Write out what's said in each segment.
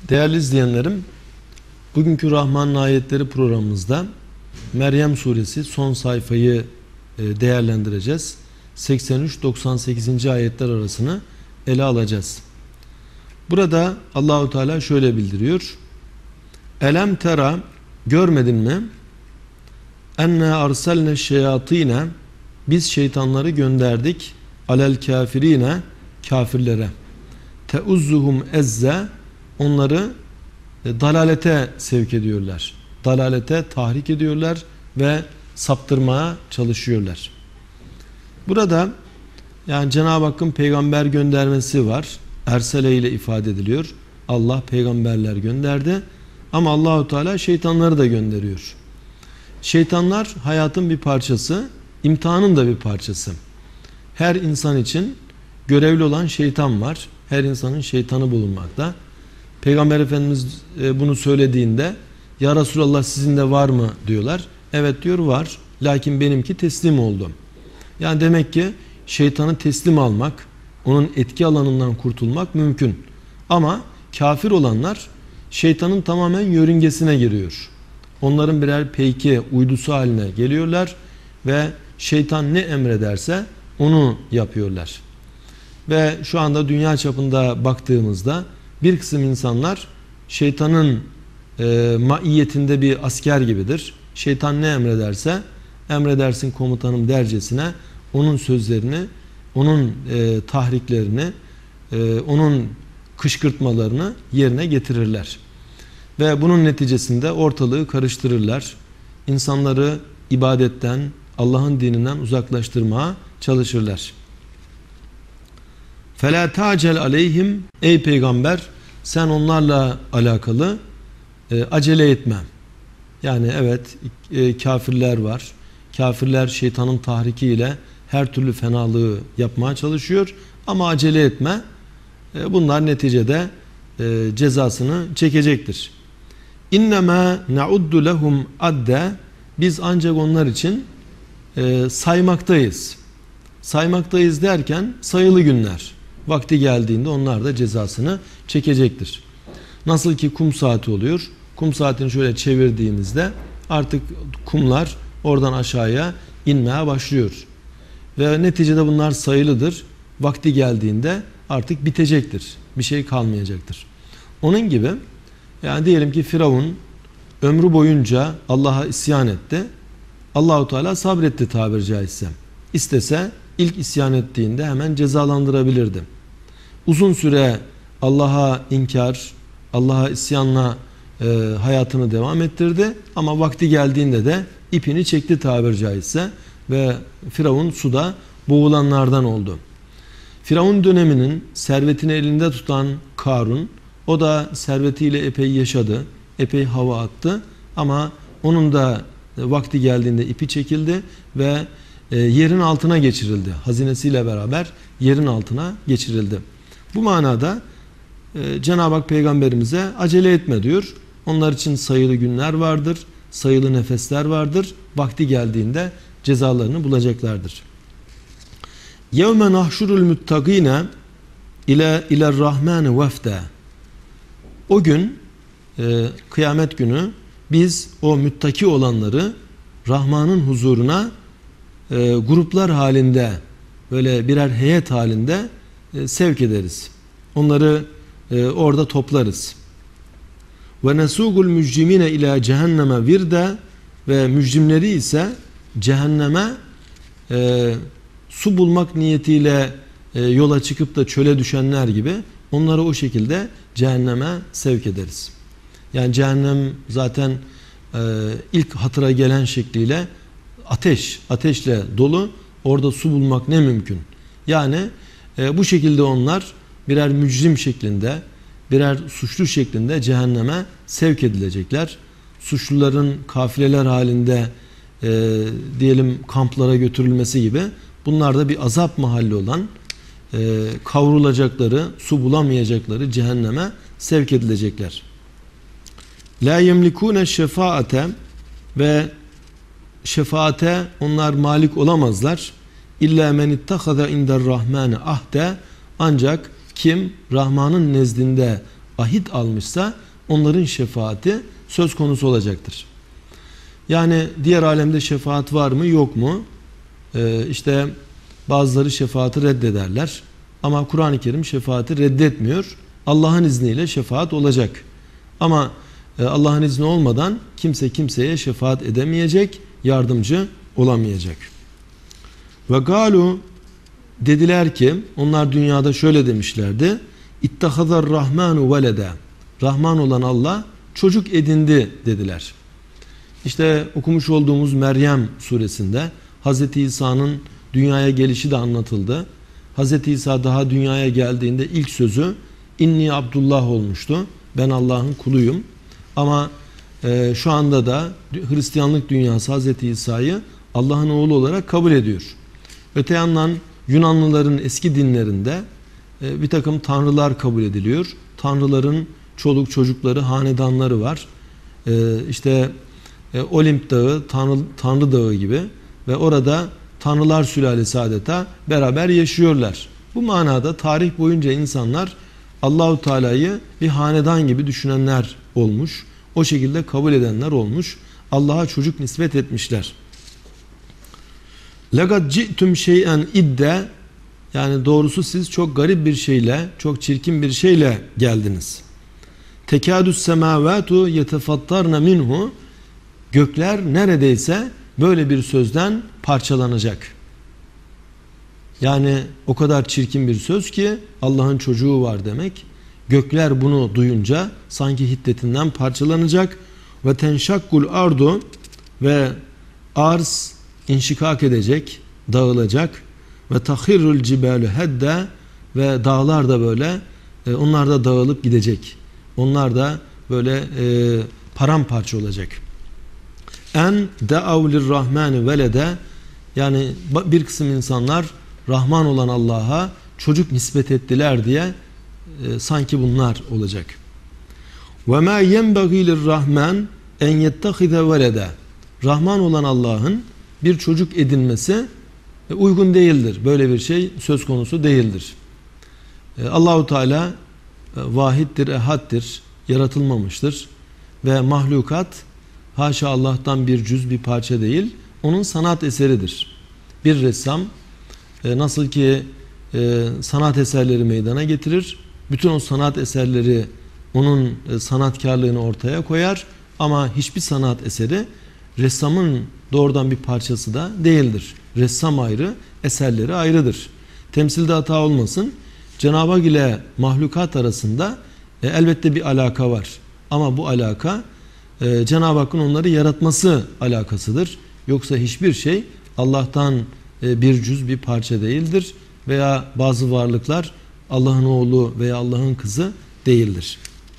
Değerli izleyenlerim, bugünkü Rahman'ın ayetleri programımızda Meryem suresi son sayfayı değerlendireceğiz. 83-98. ayetler arasını ele alacağız. Burada Allahu Teala şöyle bildiriyor. Elem tera, görmedin mi? Enne arselne şeyatine, biz şeytanları gönderdik alel kafirine, kafirlere. Teuzzuhum ezze, onları dalalete sevk ediyorlar. Dalalete tahrik ediyorlar ve saptırmaya çalışıyorlar. Burada yani Cenab-ı Hakk'ın peygamber göndermesi var. Ersele ile ifade ediliyor. Allah peygamberler gönderdi. Ama Allahu Teala şeytanları da gönderiyor. Şeytanlar hayatın bir parçası, imtihanın da bir parçası. Her insan için görevli olan şeytan var. Her insanın şeytanı bulunmakta. Peygamber Efendimiz bunu söylediğinde ya Resulallah sizin de var mı diyorlar. Evet diyor, var. Lakin benimki teslim oldu. Yani demek ki şeytanı teslim almak, onun etki alanından kurtulmak mümkün. Ama kafir olanlar şeytanın tamamen yörüngesine giriyor. Onların birer peyki, uydusu haline geliyorlar ve şeytan ne emrederse onu yapıyorlar. Ve şu anda dünya çapında baktığımızda bir kısım insanlar şeytanın maiyetinde bir asker gibidir. Şeytan ne emrederse, emredersin komutanım dercesine onun sözlerini, onun tahriklerini, onun kışkırtmalarını yerine getirirler. Ve bunun neticesinde ortalığı karıştırırlar. İnsanları ibadetten, Allah'ın dininden uzaklaştırmaya çalışırlar. فَلَا تَعْجَلْ عَلَيْهِمْ, ey peygamber sen onlarla alakalı acele etme. Yani evet, kafirler var. Kafirler şeytanın tahrikiyle her türlü fenalığı yapmaya çalışıyor. Ama acele etme. Bunlar neticede cezasını çekecektir. İnnemâ ne'uddu lehum adde, biz ancak onlar için saymaktayız. Saymaktayız derken sayılı günler. Vakti geldiğinde onlar da cezasını çekecektir. Nasıl ki kum saati oluyor. Kum saatini şöyle çevirdiğimizde artık kumlar oradan aşağıya inmeye başlıyor. Ve neticede bunlar sayılıdır. Vakti geldiğinde artık bitecektir. Bir şey kalmayacaktır. Onun gibi yani diyelim ki Firavun ömrü boyunca Allah'a isyan etti. Allahu Teala sabretti tabiri caizse. İstese ilk isyan ettiğinde hemen cezalandırabilirdi. Uzun süre Allah'a inkar, Allah'a isyanla hayatını devam ettirdi. Ama vakti geldiğinde de ipini çekti tabiri caizse ve Firavun suda boğulanlardan oldu. Firavun döneminin servetini elinde tutan Karun, o da servetiyle epey yaşadı, epey hava attı ama onun da vakti geldiğinde ipi çekildi ve yerin altına geçirildi. Hazinesiyle beraber yerin altına geçirildi. Bu manada Cenab-ı Hak peygamberimize acele etme diyor. Onlar için sayılı günler vardır, sayılı nefesler vardır. Vakti geldiğinde cezalarını bulacaklardır. يَوْمَ نَحْشُرُ الْمُتَّقِينَ اِلَى الرَّحْمَانِ وَفْدًا. O gün, kıyamet günü biz o müttaki olanları Rahman'ın huzuruna gruplar halinde, böyle birer heyet halinde sevk ederiz. Onları orada toplarız. Ve nesugul mücrimine ila cehenneme virde, ve mücrimleri ise cehenneme su bulmak niyetiyle yola çıkıp da çöle düşenler gibi onları o şekilde cehenneme sevk ederiz. Yani cehennem zaten ilk hatıra gelen şekliyle ateşle dolu. Orada su bulmak ne mümkün. Yani bu şekilde onlar birer mücrim şeklinde, birer suçlu şeklinde cehenneme sevk edilecekler. Suçluların kafileler halinde diyelim kamplara götürülmesi gibi bunlar da bir azap mahalli olan kavrulacakları, su bulamayacakları cehenneme sevk edilecekler. La yemlikune şefaate, ve şefaate onlar malik olamazlar. İlla men ittahaza indar rahmani ahde, ancak kim Rahman'ın nezdinde ahit almışsa onların şefaati söz konusu olacaktır. Yani diğer alemde şefaat var mı yok mu? İşte bazıları şefaati reddederler. Ama Kur'an-ı Kerim şefaati reddetmiyor. Allah'ın izniyle şefaat olacak. Ama Allah'ın izni olmadan kimse kimseye şefaat edemeyecek, yardımcı olamayacak. Ve galu, dediler ki, onlar dünyada şöyle demişlerdi: İttehazar Rahmanu velede. Rahman olan Allah çocuk edindi dediler. İşte okumuş olduğumuz Meryem suresinde Hz. İsa'nın dünyaya gelişi de anlatıldı. Hz. İsa daha dünyaya geldiğinde ilk sözü İnni Abdullah olmuştu. Ben Allah'ın kuluyum. Ama şu anda da Hristiyanlık dünyası Hz. İsa'yı Allah'ın oğlu olarak kabul ediyor. Öte yandan Yunanlıların eski dinlerinde bir takım tanrılar kabul ediliyor. Tanrıların çoluk çocukları, hanedanları var. İşte Olimp Dağı, Tanrı Dağı gibi ve orada tanrılar sülalesi adeta beraber yaşıyorlar. Bu manada tarih boyunca insanlar Allahu Teala'yı bir hanedan gibi düşünenler olmuş. O şekilde kabul edenler olmuş. Allah'a çocuk nispet etmişler. Lagad ci'tum şey'en idde, yani doğrusu siz çok garip bir şeyle, çok çirkin bir şeyle geldiniz. Tekadus semavatu yetefattarna minhu, gökler neredeyse böyle bir sözden parçalanacak. Yani o kadar çirkin bir söz ki Allah'ın çocuğu var demek. Gökler bunu duyunca sanki hiddetinden parçalanacak. Ve tenşakkul ardu, ve arz inşikak edecek, dağılacak. Ve tahirrul cibalu hedde, ve dağlar da böyle onlar da dağılıp gidecek. Onlar da böyle paramparça olacak. En de'avlir rahmani velede, yani bir kısım insanlar Rahman olan Allah'a çocuk nispet ettiler diye sanki bunlar olacak. Ve ma yenbagî lirrahman en yettehize velede, Rahman olan Allah'ın bir çocuk edinmesi uygun değildir. Böyle bir şey söz konusu değildir. Allahu Teala vahiddir, ehaddir, yaratılmamıştır ve mahlukat haşa Allah'tan bir cüz, bir parça değil, onun sanat eseridir. Bir ressam nasıl ki sanat eserleri meydana getirir, bütün o sanat eserleri onun sanatkarlığını ortaya koyar ama hiçbir sanat eseri ressamın doğrudan bir parçası da değildir. Ressam ayrı, eserleri ayrıdır. Temsilde hata olmasın. Cenab-ı Hak ile mahlukat arasında elbette bir alaka var. Ama bu alaka Cenab-ı Hakk'ın onları yaratması alakasıdır. Yoksa hiçbir şey Allah'tan bir cüz, bir parça değildir. Veya bazı varlıklar Allah'ın oğlu veya Allah'ın kızı değildir.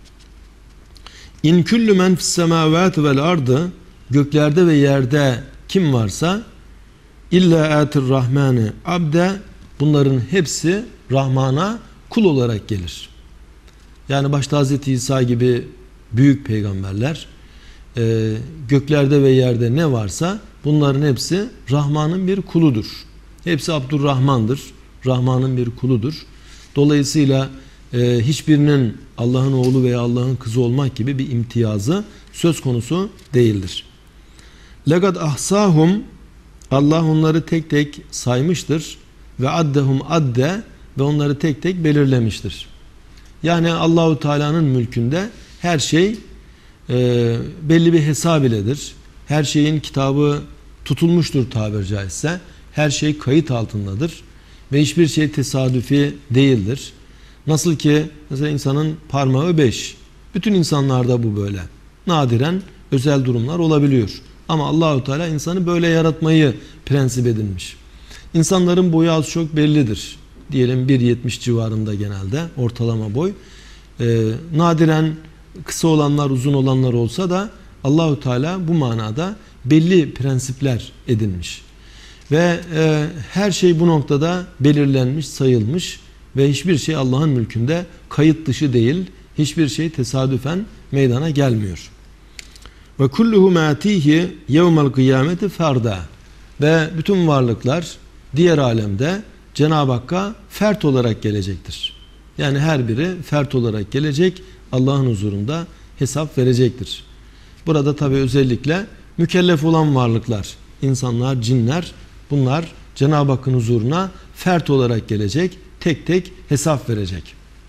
İn küllü men fis semavati vel ardı, göklerde ve yerde kim varsa illa atir rahmani abde, bunların hepsi Rahman'a kul olarak gelir. Yani başta Hz. İsa gibi büyük peygamberler, göklerde ve yerde ne varsa bunların hepsi Rahman'ın bir kuludur. Hepsi Abdurrahman'dır. Rahman'ın bir kuludur. Dolayısıyla hiçbirinin Allah'ın oğlu veya Allah'ın kızı olmak gibi bir imtiyazı söz konusu değildir. Legad ahsahum, Allah onları tek tek saymıştır ve addehum adde, ve onları tek tek belirlemiştir. Yani Allahu Teala'nın mülkünde her şey belli bir hesab iledir. Her şeyin kitabı tutulmuştur tabiri caizse. Her şey kayıt altındadır ve hiçbir şey tesadüfi değildir. Nasıl ki mesela insanın parmağı 5. Bütün insanlarda bu böyle. Nadiren özel durumlar olabiliyor. Ama Allahu Teala insanı böyle yaratmayı prensip edinmiş. İnsanların boyu az çok bellidir. Diyelim 1.70 civarında genelde ortalama boy. Nadiren kısa olanlar, uzun olanlar olsa da Allahu Teala bu manada belli prensipler edinmiş. Ve her şey bu noktada belirlenmiş, sayılmış ve hiçbir şey Allah'ın mülkünde kayıt dışı değil. Hiçbir şey tesadüfen meydana gelmiyor. Ve kulluhu matihi yevmel kıyameti ferda, ve bütün varlıklar diğer alemde Cenab-ı Hakk'a fert olarak gelecektir. Yani her biri fert olarak gelecek, Allah'ın huzurunda hesap verecektir. Burada tabi özellikle mükellef olan varlıklar, insanlar, cinler, bunlar Cenab-ı Hakk'ın huzuruna fert olarak gelecek, tek tek hesap verecek.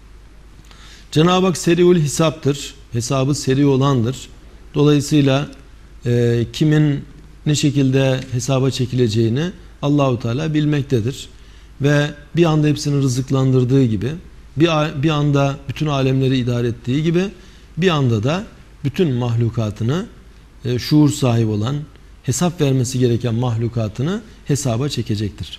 Cenab-ı Hak seriül hesaptır, hesabı seri olandır. Dolayısıyla kimin ne şekilde hesaba çekileceğini Allahu Teala bilmektedir. Ve bir anda hepsini rızıklandırdığı gibi, bir anda bütün alemleri idare ettiği gibi, bir anda da bütün mahlukatını, şuur sahibi olan, hesap vermesi gereken mahlukatını hesaba çekecektir.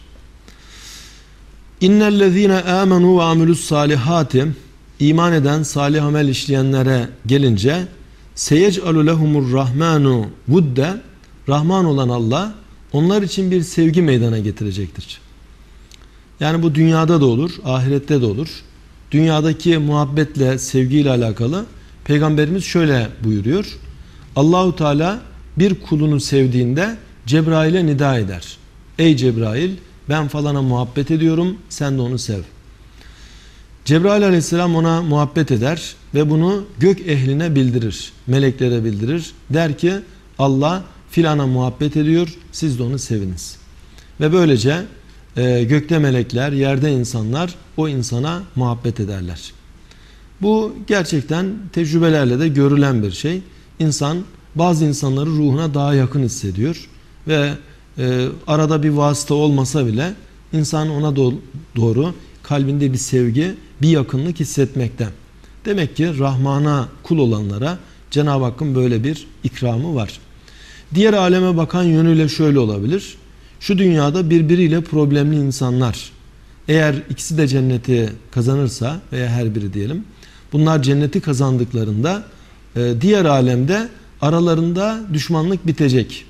İnnellezîne âmenû ve amilussâlihâti, iman eden, salih amel işleyenlere gelince, seyec'alu lehumur rahmanu vudde, Rahman olan Allah onlar için bir sevgi meydana getirecektir. Yani bu dünyada da olur, ahirette de olur. Dünyadaki muhabbetle, sevgiyle alakalı Peygamberimiz şöyle buyuruyor. Allahu Teala bir kulunu sevdiğinde Cebrail'e nida eder. Ey Cebrail, ben falana muhabbet ediyorum, sen de onu sev. Cebrail aleyhisselam ona muhabbet eder ve bunu gök ehline bildirir, meleklere bildirir. Der ki Allah filana muhabbet ediyor, siz de onu seviniz. Ve böylece gökte melekler, yerde insanlar o insana muhabbet ederler. Bu gerçekten tecrübelerle de görülen bir şey. İnsan bazı insanları ruhuna daha yakın hissediyor ve arada bir vasıta olmasa bile insan ona doğru kalbinde bir sevgi, bir yakınlık hissetmekte. Demek ki Rahman'a kul olanlara Cenab-ı Hakk'ın böyle bir ikramı var. Diğer aleme bakan yönüyle şöyle olabilir. Şu dünyada birbiriyle problemli insanlar, eğer ikisi de cenneti kazanırsa veya her biri diyelim, bunlar cenneti kazandıklarında diğer alemde aralarında düşmanlık bitecek.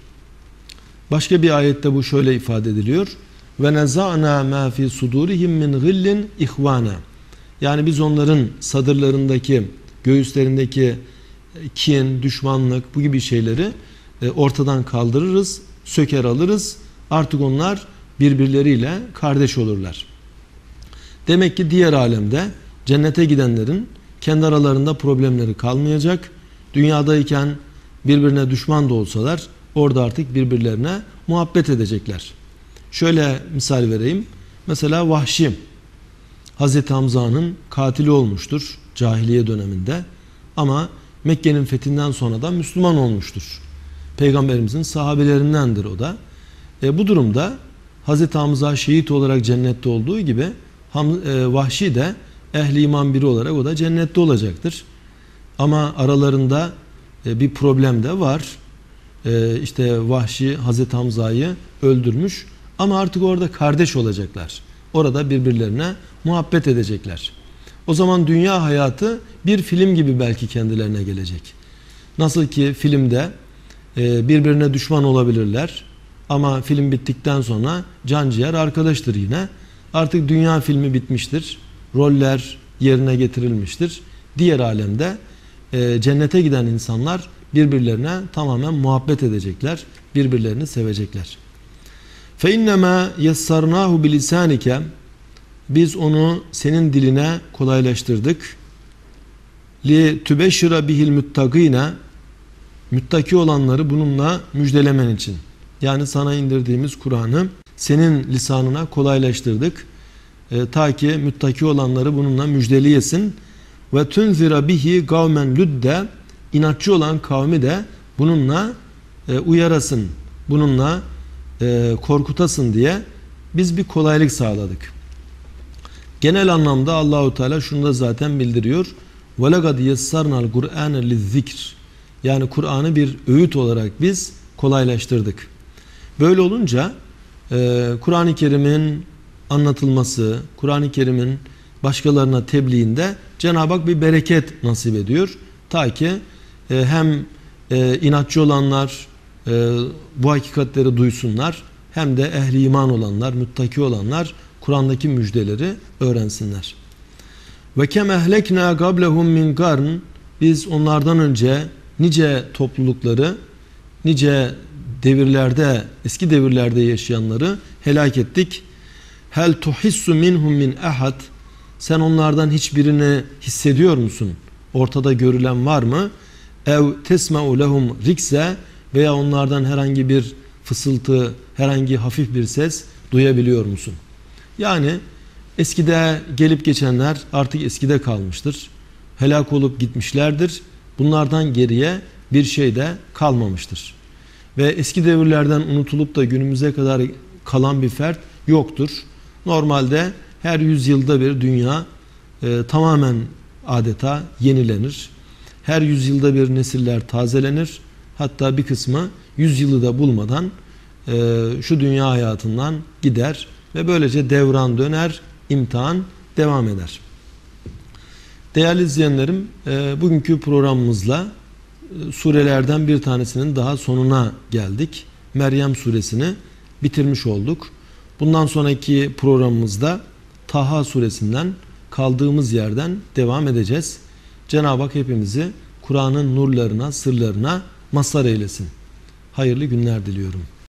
Başka bir ayette bu şöyle ifade ediliyor. Ve neza'na ma fi sudurihim min gillin ihvana. Yani biz onların sadırlarındaki, göğüslerindeki kin, düşmanlık, bu gibi şeyleri ortadan kaldırırız, söker alırız. Artık onlar birbirleriyle kardeş olurlar. Demek ki diğer alemde cennete gidenlerin kendi aralarında problemleri kalmayacak. Dünyadayken birbirine düşman da olsalar orada artık birbirlerine muhabbet edecekler. Şöyle misal vereyim. Mesela Vahşi, Hazreti Hamza'nın katili olmuştur cahiliye döneminde. Ama Mekke'nin fethinden sonra da Müslüman olmuştur. Peygamberimizin sahabelerindendir o da. Bu durumda Hazreti Hamza şehit olarak cennette olduğu gibi Vahşi de ehli iman biri olarak o da cennette olacaktır. Ama aralarında bir problem de var. İşte Vahşi Hazreti Hamza'yı öldürmüş ama artık orada kardeş olacaklar. Orada birbirlerine muhabbet edecekler. O zaman dünya hayatı bir film gibi belki kendilerine gelecek. Nasıl ki filmde birbirine düşman olabilirler ama film bittikten sonra canciğer arkadaştır yine. Artık dünya filmi bitmiştir. Roller yerine getirilmiştir. Diğer alemde cennete giden insanlar birbirlerine tamamen muhabbet edecekler. Birbirlerini sevecekler. فَاِنَّمَا يَسَّرْنَاهُ بِلِسَانِكَ, biz onu senin diline kolaylaştırdık. لِتُبَشِّرَ بِهِ الْمُتَّقِينَ, müttaki olanları bununla müjdelemen için. Yani sana indirdiğimiz Kur'an'ı senin lisanına kolaylaştırdık. Ta ki müttaki olanları bununla müjdeleyesin. Ve tunzira bihi kavmen ludde, inatçı olan kavmi de bununla uyarasın, bununla korkutasın diye biz bir kolaylık sağladık. Genel anlamda Allahu Teala şunu da zaten bildiriyor. Ve lekad yessarnal Kur'ane lizzikr, yani Kur'an'ı bir öğüt olarak biz kolaylaştırdık. Böyle olunca Kur'an-ı Kerim'in anlatılması, Kur'an-ı Kerim'in başkalarına tebliğinde Cenab-ı Hak bir bereket nasip ediyor. Ta ki hem inatçı olanlar bu hakikatleri duysunlar, hem de ehli iman olanlar, müttaki olanlar Kur'an'daki müjdeleri öğrensinler. Ve kem ehlekna qablehum min qarn, biz onlardan önce nice toplulukları, nice devirlerde, eski devirlerde yaşayanları helak ettik. Hel tuhissu minhum min ahad, Sen onlardan hiçbirini hissediyor musun? Ortada görülen var mı? Ev tesma'u lehum rikse, veya onlardan herhangi bir fısıltı, herhangi hafif bir ses duyabiliyor musun? Yani eskide gelip geçenler artık eskide kalmıştır. Helak olup gitmişlerdir. Bunlardan geriye bir şey de kalmamıştır. Ve eski devirlerden unutulup da günümüze kadar kalan bir fert yoktur. Normalde her yüzyılda bir dünya tamamen adeta yenilenir. Her yüzyılda bir nesiller tazelenir. Hatta bir kısmı 100 yılı da bulmadan şu dünya hayatından gider ve böylece devran döner, imtihan devam eder. Değerli izleyenlerim, bugünkü programımızla surelerden bir tanesinin daha sonuna geldik. Meryem suresini bitirmiş olduk. Bundan sonraki programımızda Taha suresinden kaldığımız yerden devam edeceğiz. Cenab-ı Hak hepimizi Kur'an'ın nurlarına, sırlarına mazhar eylesin. Hayırlı günler diliyorum.